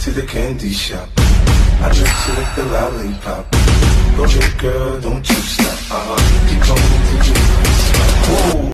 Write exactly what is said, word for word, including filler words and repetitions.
to the candy shop. I drink to like the lollipop. Go your girl, don't you stop.